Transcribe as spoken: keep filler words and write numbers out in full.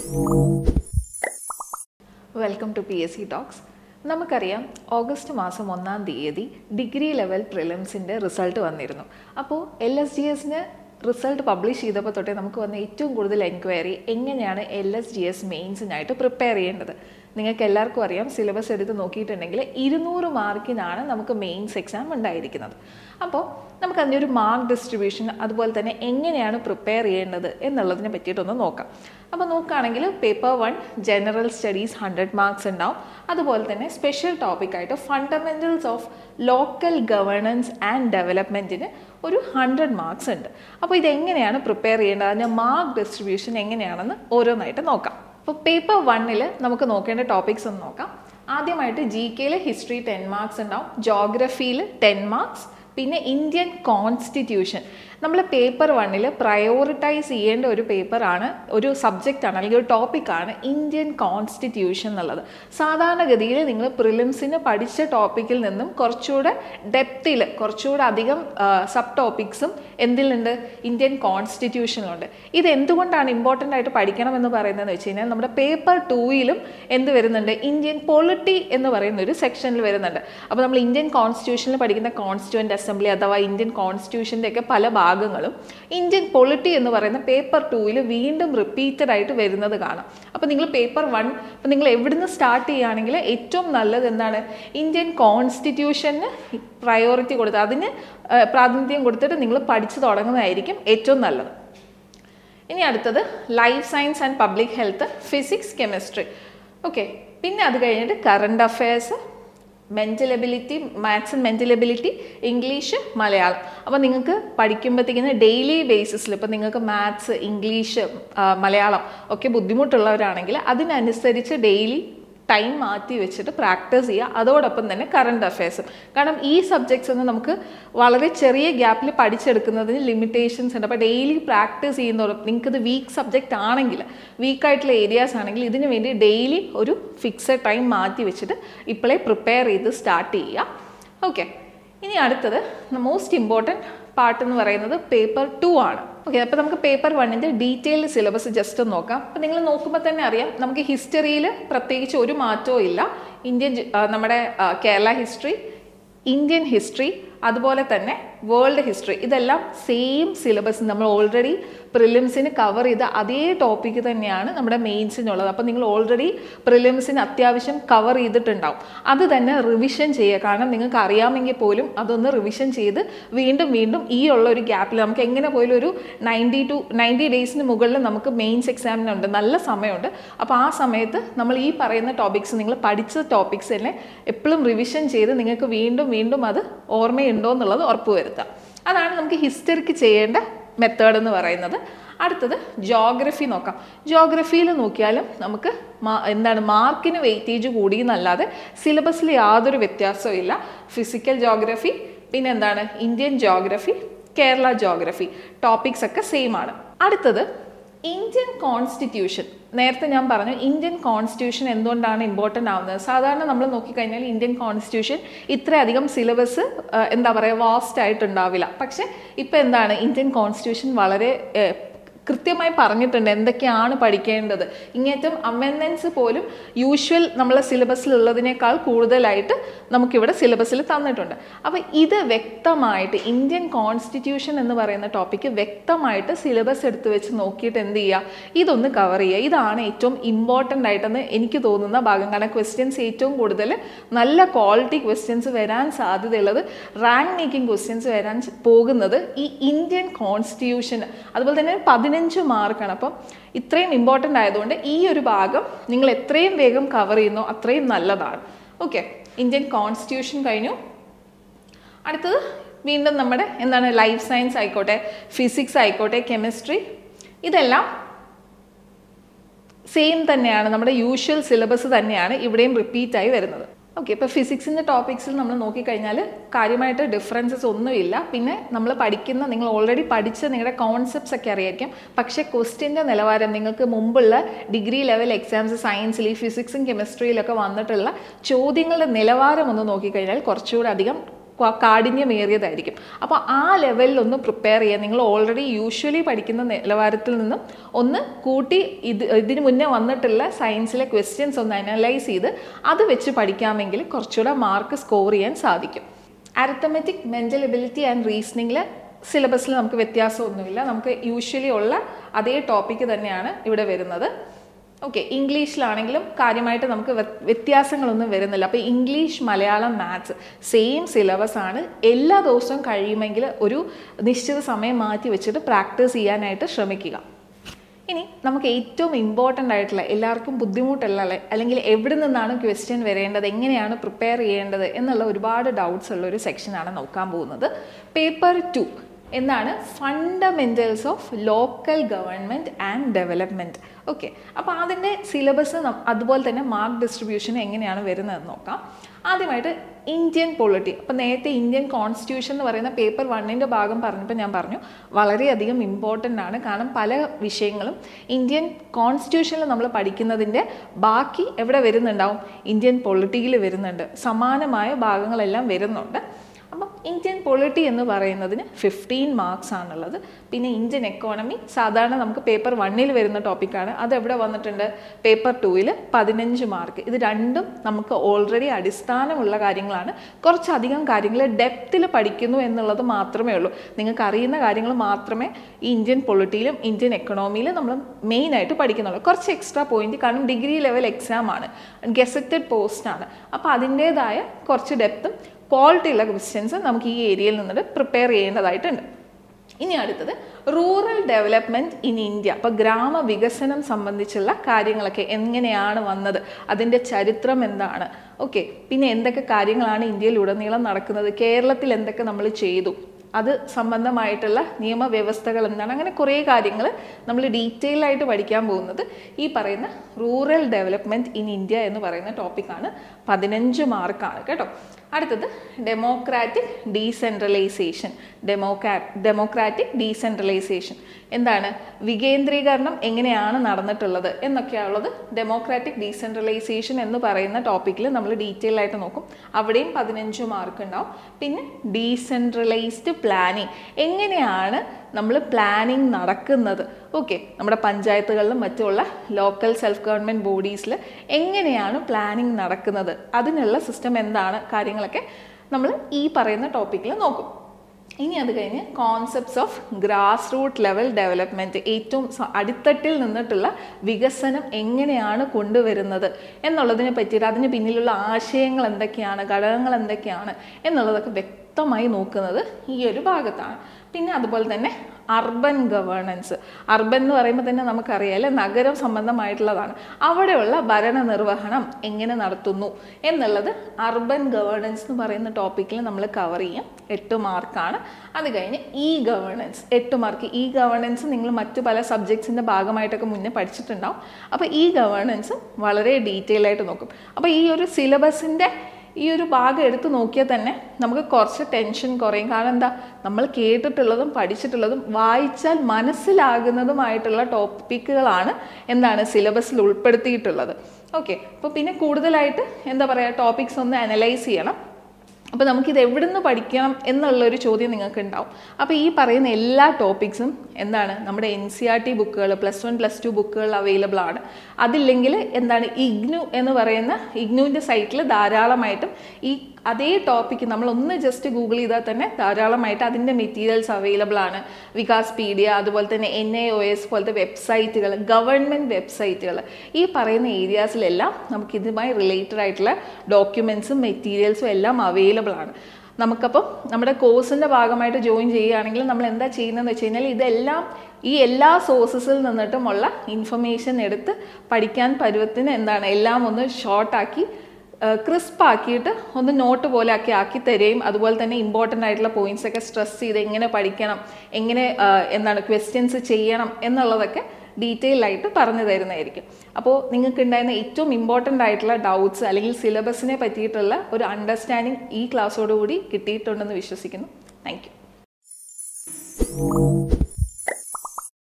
Welcome to P S C talks. നമുക്കറിയാം August മാസം ഒന്നാം തീയതി ഡിഗ്രി ലെവൽ പ്രിലിംസിൻ്റെ റിസൾട്ട് വന്നിരുന്നു. അപ്പോൾ എൽ എസ് ജി എസിന് റിസൾട്ട് പബ്ലിഷ് ചെയ്തപ്പോൾ തൊട്ടേ നമുക്ക് വന്ന ഏറ്റവും കൂടുതൽ എൻക്വയറി എങ്ങനെയാണ് എൽ എസ് ജി എസ് മെയിൻസിനായിട്ട് പ്രിപ്പയർ ചെയ്യേണ്ടത്. നിങ്ങൾക്ക് എല്ലാവർക്കും അറിയാം, സിലബസ് എടുത്ത് നോക്കിയിട്ടുണ്ടെങ്കിൽ ഇരുന്നൂറ് മാർക്കിനാണ് നമുക്ക് മെയിൻസ് എക്സാം ഉണ്ടായിരിക്കുന്നത്. അപ്പോൾ നമുക്ക് അതിൻ്റെ ഒരു മാർക്ക് ഡിസ്ട്രിബ്യൂഷൻ അതുപോലെ തന്നെ എങ്ങനെയാണ് പ്രിപ്പയർ ചെയ്യേണ്ടത് എന്നുള്ളതിനെ പറ്റിയിട്ടൊന്ന് നോക്കാം. അപ്പോൾ നോക്കുകയാണെങ്കിൽ paper one general studies hundred marks ഉണ്ടാവും. അതുപോലെ തന്നെ സ്പെഷ്യൽ ടോപ്പിക്കായിട്ട് fundamentals of local governance and ഡെവലപ്മെൻറ്റിന് ഒരു ഹൺഡ്രഡ് മാർക്സ് ഉണ്ട്. അപ്പോൾ ഇതെങ്ങനെയാണ് പ്രിപ്പയർ ചെയ്യേണ്ടത്, അതിൻ്റെ മാർക്ക് ഡിസ്ട്രിബ്യൂഷൻ എങ്ങനെയാണെന്ന് ഓരോന്നായിട്ട് നോക്കാം. അപ്പോൾ പേപ്പർ വണ്ണിൽ നമുക്ക് നോക്കേണ്ട ടോപ്പിക്സ് ഒന്ന് നോക്കാം. ആദ്യമായിട്ട് ജി കെയിൽ ഹിസ്റ്ററി ടെൻ മാർക്സ് ഉണ്ടാവും, ജോഗ്രഫിയിൽ ടെൻ മാർക്സ്, പിന്നെ ഇന്ത്യൻ കോൺസ്റ്റിറ്റ്യൂഷൻ. നമ്മൾ പേപ്പർ വണ്ണിൽ പ്രയോറിറ്റൈസ് ചെയ്യേണ്ട ഒരു പേപ്പറാണ്, ഒരു സബ്ജക്റ്റാണ് അല്ലെങ്കിൽ ഒരു ടോപ്പിക്കാണ് ഇന്ത്യൻ കോൺസ്റ്റിറ്റ്യൂഷൻ എന്നുള്ളത്. സാധാരണഗതിയിൽ നിങ്ങൾ പ്രിലിംസിന് പഠിച്ച ടോപ്പിക്കിൽ നിന്നും കുറച്ചുകൂടെ ഡെപ്തിൽ കുറച്ചുകൂടെ അധികം സബ് ടോപ്പിക്സും എന്തിലുണ്ട്, ഇന്ത്യൻ കോൺസ്റ്റിറ്റ്യൂഷനിലുണ്ട്. ഇത് എന്തുകൊണ്ടാണ് ഇമ്പോർട്ടൻ്റ് ആയിട്ട് പഠിക്കണം എന്ന് പറയുന്നതെന്ന് വെച്ച് കഴിഞ്ഞാൽ നമ്മുടെ പേപ്പർ ടൂയിലും എന്ത് വരുന്നുണ്ട്, ഇന്ത്യൻ പൊളിറ്റി എന്ന് പറയുന്ന ഒരു സെക്ഷനിൽ വരുന്നുണ്ട്. അപ്പോൾ നമ്മൾ ഇന്ത്യൻ കോൺസ്റ്റിറ്റ്യൂഷനിൽ പഠിക്കുന്ന കോൺസ്റ്റിറ്റ്യൂവൻ്റ് അസംബ്ലി അഥവാ ഇന്ത്യൻ കോൺസ്റ്റിറ്റ്യൂഷൻ്റെ ഒക്കെ പല ഭാഗങ്ങളും ഇന്ത്യൻ പൊളിറ്റി എന്ന് പറയുന്ന പേപ്പർ ടൂവിൽ വീണ്ടും റിപ്പീറ്റഡ് ആയിട്ട് വരുന്നത് കാണാം. അപ്പോൾ നിങ്ങൾ പേപ്പർ വൺ ഇപ്പം നിങ്ങൾ എവിടുന്ന് സ്റ്റാർട്ട് ചെയ്യുകയാണെങ്കിൽ ഏറ്റവും നല്ലത് എന്താണ്, ഇന്ത്യൻ കോൺസ്റ്റിറ്റ്യൂഷന് പ്രയോറിറ്റി കൊടുത്ത് അതിന് പ്രാതിനിധ്യം കൊടുത്തിട്ട് നിങ്ങൾ പഠിച്ചു തുടങ്ങുന്നതായിരിക്കും ഏറ്റവും നല്ലത്. ഇനി അടുത്തത് life science and public health, physics, chemistry. Okay, പിന്നെ അത് കഴിഞ്ഞിട്ട് current affairs, mental ability, maths and mental ability, English, Malayalam. അപ്പോൾ നിങ്ങൾക്ക് പഠിക്കുമ്പോഴത്തേക്കിന് ഡെയിലി ബേസിസിൽ ഇപ്പോൾ നിങ്ങൾക്ക് മാത്സ്, ഇംഗ്ലീഷ്, മലയാളം ഒക്കെ ബുദ്ധിമുട്ടുള്ളവരാണെങ്കിൽ അതിനനുസരിച്ച് ഡെയിലി ടൈം മാറ്റി വെച്ചിട്ട് പ്രാക്ടീസ് ചെയ്യുക. അതോടൊപ്പം തന്നെ കറണ്ട് അഫയേഴ്സും. കാരണം ഈ സബ്ജക്ട്സ് ഒന്നും നമുക്ക് വളരെ ചെറിയ ഗ്യാപ്പിൽ പഠിച്ചെടുക്കുന്നതിന് ലിമിറ്റേഷൻസ് ഉണ്ട്. അപ്പോൾ ഡെയിലി പ്രാക്ടീസ് ചെയ്യുന്നതോടെ നിങ്ങൾക്കിത് വീക്ക് സബ്ജക്റ്റ് ആണെങ്കിൽ, വീക്കായിട്ടുള്ള ഏരിയാസ് ആണെങ്കിൽ ഇതിനു വേണ്ടി ഡെയിലി ഒരു ഫിക്സഡ് ടൈം മാറ്റി വെച്ചിട്ട് ഇപ്പോഴേ പ്രിപ്പയർ ചെയ്ത് സ്റ്റാർട്ട് ചെയ്യുക. ഓക്കെ, ഇനി അടുത്തത് മോസ്റ്റ് ഇമ്പോർട്ടൻറ്റ് പാർട്ട് എന്ന് പറയുന്നത് പേപ്പർ ടു ആണ്. ഓക്കെ, അപ്പോൾ നമുക്ക് പേപ്പർ വണ്ണിൻ്റെ ഡീറ്റെയിൽഡ് സിലബസ് ജസ്റ്റ് ഒന്ന് നോക്കാം. അപ്പോൾ നിങ്ങൾ നോക്കുമ്പോൾ തന്നെ അറിയാം, നമുക്ക് ഹിസ്റ്ററിയിൽ പ്രത്യേകിച്ച് ഒരു മാറ്റവും ഇല്ല. ഇന്ത്യൻ നമ്മുടെ കേരള ഹിസ്റ്ററി, ഇന്ത്യൻ ഹിസ്റ്ററി, അതുപോലെ തന്നെ വേൾഡ് ഹിസ്റ്ററി, ഇതെല്ലാം സെയിം സിലബസ് നമ്മൾ ഓൾറെഡി പ്രിലിംസിന് കവർ ചെയ്ത അതേ ടോപ്പിക്ക് തന്നെയാണ് നമ്മുടെ മെയിൻസിനുള്ളത്. അപ്പോൾ നിങ്ങൾ ഓൾറെഡി പ്രിലിംസിന് അത്യാവശ്യം കവർ ചെയ്തിട്ടുണ്ടാവും. അത് തന്നെ റിവിഷൻ ചെയ്യുക. കാരണം നിങ്ങൾക്ക് അറിയാമെങ്കിൽ പോലും അതൊന്ന് റിവിഷൻ ചെയ്ത് വീണ്ടും വീണ്ടും ഈ ഉള്ള ഒരു ഗ്യാപ്പിൽ നമുക്ക് എങ്ങനെ പോലും ഒരു നയൻറ്റി ടു നയൻറ്റി ഡേയ്സിന് മുകളിൽ നമുക്ക് മെയിൻസ് എക്സാമിനുണ്ട്, നല്ല സമയമുണ്ട്. അപ്പോൾ ആ സമയത്ത് നമ്മൾ ഈ പറയുന്ന ടോപ്പിക്സ്, നിങ്ങൾ പഠിച്ച ടോപ്പിക്സ് തന്നെ എപ്പോഴും റിവിഷൻ ചെയ്ത് നിങ്ങൾക്ക് വീണ്ടും വീണ്ടും അത് ഓർമ്മയുണ്ടോ എന്നുള്ളത് ഉറപ്പ് വരുത്തുക. അതാണ് നമുക്ക് ഹിസ്റ്ററിക്ക് ചെയ്യേണ്ട മെത്തേഡ് എന്ന് പറയുന്നത്. അടുത്തത് ജോഗ്രഫി നോക്കാം. ജോഗ്രഫിയിൽ നോക്കിയാലും നമുക്ക് എന്താണ് മാർക്കിന് വെയിറ്റേജ് കൂടി എന്നല്ലാതെ സിലബസിൽ യാതൊരു വ്യത്യാസവും ഇല്ല. ഫിസിക്കൽ ജോഗ്രഫി, പിന്നെ എന്താണ് Indian geography, Kerala geography, topics ഒക്കെ സെയിം ആണ്. അടുത്തത് ഇന്ത്യൻ കോൺസ്റ്റിറ്റ്യൂഷൻ. നേരത്തെ ഞാൻ പറഞ്ഞു ഇന്ത്യൻ കോൺസ്റ്റിറ്റ്യൂഷൻ എന്തുകൊണ്ടാണ് ഇമ്പോർട്ടൻ്റ് ആവുന്നത്. സാധാരണ നമ്മൾ നോക്കിക്കഴിഞ്ഞാൽ ഇന്ത്യൻ കോൺസ്റ്റിറ്റ്യൂഷൻ ഇത്രയധികം സിലബസ് എന്താ പറയുക വാസ്റ്റ് ആയിട്ടുണ്ടാവില്ല. പക്ഷേ ഇപ്പോൾ എന്താണ് ഇന്ത്യൻ കോൺസ്റ്റിറ്റ്യൂഷൻ വളരെ കൃത്യമായി പറഞ്ഞിട്ടുണ്ട് എന്തൊക്കെയാണ് പഠിക്കേണ്ടത്. ഇങ്ങേറ്റം അമെൻമെൻറ്റ്സ് പോലും യൂഷ്വൽ നമ്മളെ സിലബസിലുള്ളതിനേക്കാൾ കൂടുതലായിട്ട് നമുക്കിവിടെ സിലബസിൽ തന്നിട്ടുണ്ട്. അപ്പോൾ ഇത് വ്യക്തമായിട്ട് ഇന്ത്യൻ കോൺസ്റ്റിറ്റ്യൂഷൻ എന്ന് പറയുന്ന ടോപ്പിക്ക് വ്യക്തമായിട്ട് സിലബസ് എടുത്ത് വെച്ച് നോക്കിയിട്ട് എന്ത് ചെയ്യുക, ഇതൊന്ന് കവർ ചെയ്യുക. ഇതാണ് ഏറ്റവും ഇമ്പോർട്ടൻ്റ് ആയിട്ടെന്ന് എനിക്ക് തോന്നുന്ന ഭാഗം. കാരണം ക്വസ്റ്റ്യൻസ് ഏറ്റവും കൂടുതൽ നല്ല ക്വാളിറ്റി ക്വസ്റ്റ്യൻസ് വരാൻ സാധ്യതയുള്ളത്, റാങ്ക് മേക്കിംഗ് ക്വസ്റ്റ്യൻസ് വരാൻ പോകുന്നത് ഈ ഇന്ത്യൻ കോൺസ്റ്റിറ്റ്യൂഷൻ. അതുപോലെ തന്നെ പതിനഞ്ച് മാർക്കാണ്. അപ്പം ഇത്രയും ഇമ്പോർട്ടൻ്റ് ആയതുകൊണ്ട് ഈ ഒരു ഭാഗം നിങ്ങൾ എത്രയും വേഗം കവർ ചെയ്യുന്നോ അത്രയും നല്ലതാണ്. ഓക്കെ, ഇന്ത്യൻ കോൺസ്റ്റിറ്റ്യൂഷൻ കഴിഞ്ഞു. അടുത്തത് വീണ്ടും നമ്മുടെ എന്താണ് ലൈഫ് സയൻസ് ആയിക്കോട്ടെ, ഫിസിക്സ് ആയിക്കോട്ടെ, കെമിസ്ട്രി, ഇതെല്ലാം സെയിം തന്നെയാണ്. നമ്മുടെ യൂഷ്വൽ സിലബസ് തന്നെയാണ് ഇവിടെയും റിപ്പീറ്റായി വരുന്നത്. ഓക്കെ, ഇപ്പോൾ ഫിസിക്സിൻ്റെ ടോപ്പിക്സിൽ നമ്മൾ നോക്കിക്കഴിഞ്ഞാൽ കാര്യമായിട്ട് ഡിഫറൻസസ് ഒന്നുമില്ല. പിന്നെ നമ്മൾ പഠിക്കുന്ന, നിങ്ങൾ ഓൾറെഡി പഠിച്ച നിങ്ങളുടെ കോൺസെപ്റ്റ്സ് ഒക്കെ അറിയായിരിക്കും. പക്ഷേ ക്വസ്റ്റ്യൻ്റെ നിലവാരം നിങ്ങൾക്ക് മുമ്പുള്ള ഡിഗ്രി ലെവൽ എക്സാംസ് സയൻസിൽ ഈ ഫിസിക്സും കെമിസ്ട്രിയിലൊക്കെ വന്നിട്ടുള്ള ചോദ്യങ്ങളുടെ നിലവാരം ഒന്ന് നോക്കിക്കഴിഞ്ഞാൽ കുറച്ചുകൂടി അധികം കാഠിന്യമേറിയതായിരിക്കും. അപ്പോൾ ആ ലെവലിലൊന്ന് പ്രിപ്പയർ ചെയ്യാൻ നിങ്ങൾ ഓൾറെഡി യൂഷ്വലി പഠിക്കുന്ന നിലവാരത്തിൽ നിന്നും ഒന്ന് കൂട്ടി ഇത് ഇതിന് മുന്നേ വന്നിട്ടുള്ള സയൻസിലെ ക്വസ്റ്റ്യൻസ് ഒന്ന് അനലൈസ് ചെയ്ത് അത് വെച്ച് പഠിക്കാമെങ്കിൽ കുറച്ചുകൂടെ മാർക്ക് സ്കോർ ചെയ്യാൻ സാധിക്കും. അരിത്തമെറ്റിക്, മെൻ്റൽ എബിലിറ്റി ആൻഡ് റീസണിങ്ങിൽ സിലബസിൽ നമുക്ക് വ്യത്യാസമൊന്നുമില്ല. നമുക്ക് യൂഷ്വലി ഉള്ള അതേ ടോപ്പിക്ക് തന്നെയാണ് ഇവിടെ വരുന്നത്. ഓക്കെ, ഇംഗ്ലീഷിലാണെങ്കിലും കാര്യമായിട്ട് നമുക്ക് വ്യത്യാസങ്ങളൊന്നും വരുന്നില്ല. അപ്പോൾ English, Malayalam, maths same syllabus ആണ്. എല്ലാ ദിവസവും കഴിയുമെങ്കിൽ ഒരു നിശ്ചിത സമയം മാറ്റി വെച്ചിട്ട് പ്രാക്ടീസ് ചെയ്യാനായിട്ട് ശ്രമിക്കുക. ഇനി നമുക്ക് ഏറ്റവും ഇമ്പോർട്ടൻ്റ് ആയിട്ടുള്ള, എല്ലാവർക്കും ബുദ്ധിമുട്ടുള്ള അല്ലെങ്കിൽ എവിടെ നിന്നാണ് ക്വസ്റ്റ്യൻ വരേണ്ടത്, എങ്ങനെയാണ് പ്രിപ്പയർ ചെയ്യേണ്ടത് എന്നുള്ള ഒരുപാട് ഡൗട്ട്സ് ഉള്ള ഒരു സെക്ഷനാണ് നോക്കാൻ പോകുന്നത്. പേപ്പർ ടു എന്നാണ് fundamentals of local government and development. Okay, അപ്പോൾ അതിൻ്റെ സിലബസ് അതുപോലെ തന്നെ മാർക്ക് ഡിസ്ട്രിബ്യൂഷൻ എങ്ങനെയാണ് വരുന്നതെന്ന് നോക്കാം. ആദ്യമായിട്ട് ഇന്ത്യൻ പൊളിറ്റി. അപ്പോൾ നേരത്തെ ഇന്ത്യൻ കോൺസ്റ്റിറ്റ്യൂഷൻ എന്ന് പറയുന്ന പേപ്പർ വണ്ണിൻ്റെ ഭാഗം പറഞ്ഞപ്പോൾ ഞാൻ പറഞ്ഞു വളരെയധികം ഇമ്പോർട്ടൻ്റ് ആണ്. കാരണം പല വിഷയങ്ങളും ഇന്ത്യൻ കോൺസ്റ്റിറ്റ്യൂഷനിൽ നമ്മൾ പഠിക്കുന്നതിൻ്റെ ബാക്കി എവിടെ വരുന്നുണ്ടാവും? ഇന്ത്യൻ പൊളിറ്റിയിൽ വരുന്നുണ്ട്. സമാനമായ ഭാഗങ്ങളെല്ലാം വരുന്നുണ്ട്. അപ്പം ഇന്ത്യൻ പൊളിറ്റി എന്ന് പറയുന്നതിന് ഫിഫ്റ്റീൻ മാർക്സ് ആണുള്ളത്. പിന്നെ ഇന്ത്യൻ എക്കോണമി സാധാരണ നമുക്ക് പേപ്പർ വണ്ണിൽ വരുന്ന ടോപ്പിക്കാണ്. അതെവിടെ വന്നിട്ടുണ്ട്? പേപ്പർ ടൂവിൽ പതിനഞ്ച് മാർക്ക്. ഇത് രണ്ടും നമുക്ക് ഓൾറെഡി അടിസ്ഥാനമുള്ള കാര്യങ്ങളാണ്. കുറച്ചധികം കാര്യങ്ങൾ ഡെപ്തിൽ പഠിക്കുന്നു എന്നുള്ളത് മാത്രമേ ഉള്ളൂ. നിങ്ങൾക്ക് അറിയുന്ന കാര്യങ്ങൾ മാത്രമേ ഈ ഇന്ത്യൻ പൊളിറ്റിയിലും ഇന്ത്യൻ എക്കണോമിയിലും നമ്മൾ മെയിനായിട്ട് പഠിക്കുന്നുള്ളൂ. കുറച്ച് എക്സ്ട്രാ പോയിന്റ്, കാരണം ഡിഗ്രി ലെവൽ എക്സാം ആണ്, ഗസറ്റഡ് പോസ്റ്റാണ്. അപ്പോൾ അതിൻ്റേതായ കുറച്ച് ഡെപ്തും ക്വാളിറ്റി ഉള്ള ക്വസ്റ്റ്യൻസ് നമുക്ക് ഈ ഏരിയയിൽ നിന്നിട്ട് പ്രിപ്പയർ ചെയ്യേണ്ടതായിട്ടുണ്ട്. ഇനി അടുത്തത് റൂറൽ ഡെവലപ്മെൻറ്റ് ഇൻ ഇന്ത്യ. അപ്പോൾ ഗ്രാമവികസനം സംബന്ധിച്ചുള്ള കാര്യങ്ങളൊക്കെ എങ്ങനെയാണ് വന്നത്, അതിൻ്റെ ചരിത്രം എന്താണ്, ഓക്കെ, പിന്നെ എന്തൊക്കെ കാര്യങ്ങളാണ് ഇന്ത്യയിലുടനീളം നടക്കുന്നത്, കേരളത്തിൽ എന്തൊക്കെ നമ്മൾ ചെയ്തു, അത് സംബന്ധമായിട്ടുള്ള നിയമവ്യവസ്ഥകൾ എന്താണ്, അങ്ങനെ കുറേ കാര്യങ്ങൾ നമ്മൾ ഡീറ്റെയിൽ ആയിട്ട് പഠിക്കാൻ പോകുന്നത് ഈ പറയുന്ന റൂറൽ ഡെവലപ്മെൻറ്റ് ഇൻ ഇന്ത്യ എന്ന് പറയുന്ന ടോപ്പിക്കാണ്. പതിനഞ്ച് മാർക്കാണ് കേട്ടോ. അടുത്തത് democratic decentralisation. Democra democratic decentralisation എന്താണ്, വികേന്ദ്രീകരണം എങ്ങനെയാണ് നടന്നിട്ടുള്ളത് എന്നൊക്കെയുള്ളത് ഡെമോക്രാറ്റിക് ഡീസെൻട്രലൈസേഷൻ എന്ന് പറയുന്ന ടോപ്പിക്കിൽ നമ്മൾ ഡീറ്റെയിൽ ആയിട്ട് നോക്കും. അവിടെയും പതിനഞ്ച് മാർക്ക് ഉണ്ടാവും. പിന്നെ ഡീസെൻട്രലൈസ്ഡ് പ്ലാനിങ്, എങ്ങനെയാണ് നമ്മൾ പ്ലാനിങ് നടക്കുന്നത്, ഓക്കെ, നമ്മുടെ പഞ്ചായത്തുകളിലും മറ്റുള്ള ലോക്കൽ സെൽഫ് ഗവൺമെൻറ് ബോഡീസിൽ എങ്ങനെയാണ് പ്ലാനിങ് നടക്കുന്നത്, അതിനുള്ള സിസ്റ്റം എന്താണ്, കാര്യങ്ങളൊക്കെ നമ്മൾ ഈ പറയുന്ന ടോപ്പിക്കിൽ നോക്കും. ഇനി അത് കഴിഞ്ഞ് concepts of grass root level development, ഏറ്റവും അടിത്തട്ടിൽ നിന്നിട്ടുള്ള വികസനം എങ്ങനെയാണ് കൊണ്ടുവരുന്നത് എന്നുള്ളതിനെ പറ്റിയിട്ട്, അതിന് പിന്നിലുള്ള ആശയങ്ങൾ എന്തൊക്കെയാണ്, ഘടകങ്ങൾ എന്തൊക്കെയാണ് എന്നുള്ളതൊക്കെ വ്യക്തമായി നോക്കുന്നത് ഈ ഒരു ഭാഗത്താണ്. പിന്നെ അതുപോലെ തന്നെ അർബൻ ഗവേണൻസ്. അർബൻ എന്ന് പറയുമ്പോൾ തന്നെ നമുക്കറിയാം അല്ലേ, നഗരം സംബന്ധമായിട്ടുള്ളതാണ്. അവിടെയുള്ള ഭരണ നിർവഹണം എങ്ങനെ നടത്തുന്നു എന്നുള്ളത് അർബൻ ഗവേണൻസ് എന്ന് പറയുന്ന ടോപ്പിക്കിൽ നമ്മൾ കവർ ചെയ്യും. എട്ട് മാർക്കാണ്. അത് കഴിഞ്ഞ് ഇ ഗവേണൻസ്, എട്ട് മാർക്ക്. ഇ ഗവേണൻസ് നിങ്ങൾ മറ്റു പല സബ്ജക്ട്സിൻ്റെ ഭാഗമായിട്ടൊക്കെ മുന്നേ പഠിച്ചിട്ടുണ്ടാവും. അപ്പോൾ ഈ ഗവേണൻസ് വളരെ ഡീറ്റെയിൽ ആയിട്ട് നോക്കും. അപ്പോൾ ഈ ഒരു സിലബസിൻ്റെ ഈ ഒരു ഭാഗം എടുത്ത് നോക്കിയാൽ തന്നെ നമുക്ക് കുറച്ച് ടെൻഷൻ കുറയും. കാരണം എന്താ, നമ്മൾ കേട്ടിട്ടുള്ളതും പഠിച്ചിട്ടുള്ളതും വായിച്ചാൽ മനസ്സിലാകുന്നതുമായിട്ടുള്ള ടോപ്പിക്കുകളാണ് എന്താണ് സിലബസിൽ ഉൾപ്പെടുത്തിയിട്ടുള്ളത്. ഓക്കെ, അപ്പോൾ പിന്നെ കൂടുതലായിട്ട് എന്താ പറയുക, ടോപ്പിക്സ് ഒന്ന് അനലൈസ് ചെയ്യണം. അപ്പോൾ നമുക്കിത് എവിടെ നിന്ന് പഠിക്കണം എന്നുള്ളൊരു ചോദ്യം നിങ്ങൾക്ക് ഉണ്ടാവും. അപ്പോൾ ഈ പറയുന്ന എല്ലാ ടോപ്പിക്സും എന്താണ് നമ്മുടെ എൻ സി ആർ ടി ബുക്കുകൾ, പ്ലസ് വൺ പ്ലസ് ടു ബുക്കുകൾ അവൈലബിൾ ആണ്. അതില്ലെങ്കിൽ എന്താണ് ഇഗ്നു എന്ന് പറയുന്ന ഇഗ്നുവിൻ്റെ സൈറ്റിൽ ധാരാളമായിട്ടും ഈ അതേ ടോപ്പിക്ക് നമ്മളൊന്ന് ജസ്റ്റ് ഗൂഗിൾ ചെയ്താൽ തന്നെ ധാരാളമായിട്ട് അതിൻ്റെ മെറ്റീരിയൽസ് അവൈലബിൾ ആണ്. വികാസ്പീഡിയ, അതുപോലെ തന്നെ എൻ ഐ ഒ എസ് പോലത്തെ വെബ്സൈറ്റുകൾ, ഗവൺമെൻറ് വെബ്സൈറ്റുകൾ, ഈ പറയുന്ന ഏരിയാസിലെല്ലാം നമുക്ക് ഇതുമായി റിലേറ്റഡ് ആയിട്ടുള്ള ഡോക്യുമെൻറ്റ്സും മെറ്റീരിയൽസും എല്ലാം അവൈലബിൾ ആണ്. നമുക്കപ്പം നമ്മുടെ കോഴ്സിൻ്റെ ഭാഗമായിട്ട് ജോയിൻ ചെയ്യുകയാണെങ്കിൽ നമ്മൾ എന്താ ചെയ്യുന്നതെന്ന് വെച്ച് കഴിഞ്ഞാൽ ഇതെല്ലാം ഈ എല്ലാ സോഴ്സസിൽ നിന്നിട്ടുമുള്ള ഇൻഫർമേഷൻ എടുത്ത് പഠിക്കാൻ പരുവത്തിന് എന്താണ് എല്ലാം ഒന്ന് ഷോർട്ടാക്കി ക്രിസ്പ് ആക്കിയിട്ട് ഒന്ന് നോട്ട് പോലെ ആക്കി ആക്കി തരുകയും അതുപോലെ തന്നെ ഇമ്പോർട്ടൻ്റ് ആയിട്ടുള്ള പോയിന്റ്സ് ഒക്കെ സ്ട്രെസ് ചെയ്ത് എങ്ങനെ പഠിക്കണം, എങ്ങനെ എന്താണ് ക്വസ്റ്റ്യൻസ് ചെയ്യണം എന്നുള്ളതൊക്കെ ഡീറ്റെയിൽ ആയിട്ട് പറഞ്ഞു തരുന്നതായിരിക്കും. അപ്പോൾ നിങ്ങൾക്ക് ഉണ്ടായിരുന്ന ഏറ്റവും ഇമ്പോർട്ടൻ്റ് ആയിട്ടുള്ള ഡൗട്ട്സ് അല്ലെങ്കിൽ സിലബസിനെ പറ്റിയിട്ടുള്ള ഒരു അണ്ടർസ്റ്റാൻഡിങ് ഈ ക്ലാസ്സോടുകൂടി കിട്ടിയിട്ടുണ്ടെന്ന് വിശ്വസിക്കുന്നു. Thank U.